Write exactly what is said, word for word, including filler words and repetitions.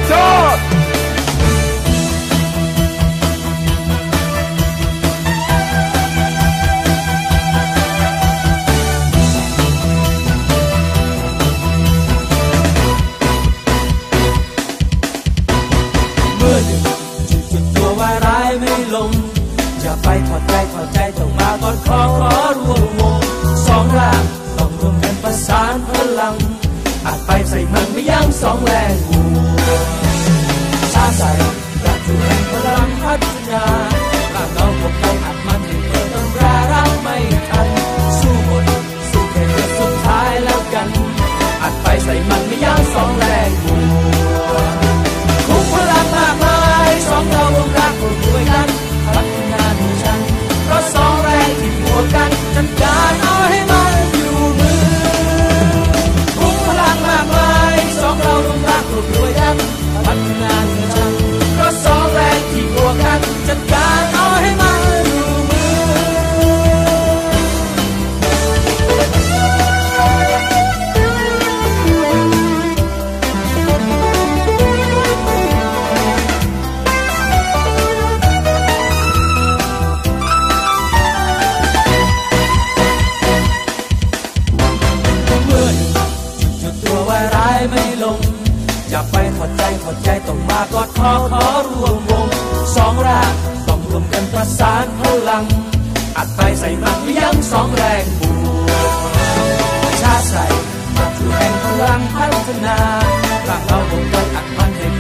ยอดอย่าไปถอดใจถอดใจต้องมาก่อนขอขอรวมวงสองร่างต้องรวมกันประสานพลังอัดไปใส่มันไม่ยั้งสองแรงบวกชาใส่รักอยู่แห่งพลังพัฒนาร่างเราพวกเราอัดมันให้เปิดต้นรารักไม่ทันสู้หมดสู้แค่เดือนสุดท้ายแล้วกันอัดไปใส่มันไม่ยั้งสองแรงบวกคุ้มพลังมากมายสองเรารวมรักรวมด้วยกันพัฒนาหมู่ฉันเพราะสองแรงที่บวกกันจัดการเอาให้มันอยู่มือคุ้มพลังมากมายสองเรารวมรักรวมด้วยกันพัฒนาหมู่ฉันเพราะสองแรงที่บวกกันจัดการเอาให้มันอยู่มือไม่ลงอย่าไปถอดใจถอดใจต้องมากอดคอขอรวมวงสองร่างต้องรวมกันประสานพลังอัดไปใส่มันไม่ยั้งสองแรงบวกชาใส่มาสู่แห่งพลังพัฒนาร่างเรารวมกันอัดมันให้